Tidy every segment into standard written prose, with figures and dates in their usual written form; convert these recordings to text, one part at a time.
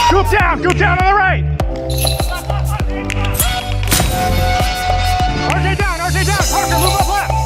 Goop down on the right. RJ down. Parker, move up left.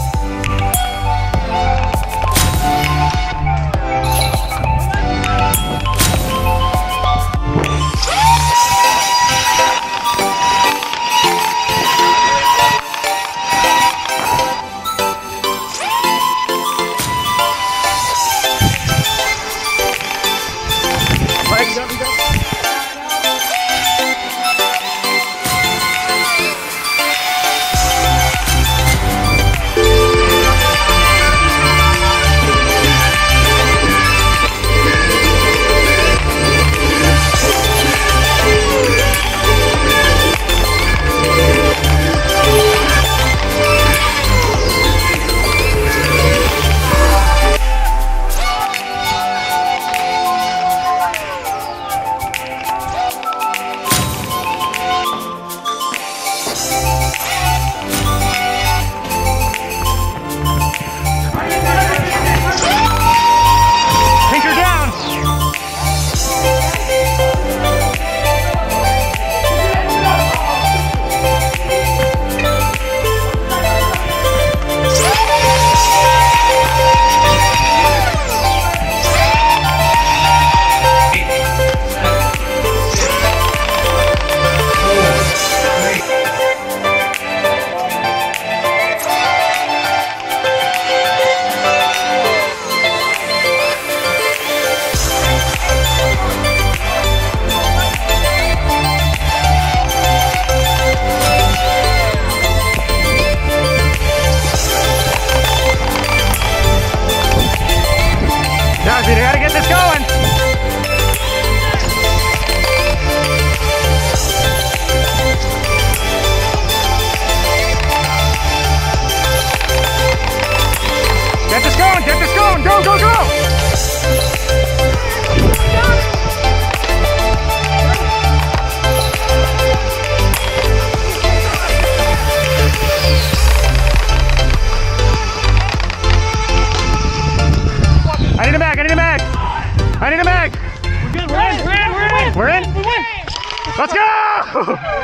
You gotta get this going. Get this going. Go. I need a mag. We're good. We're in. We're in? Let's go!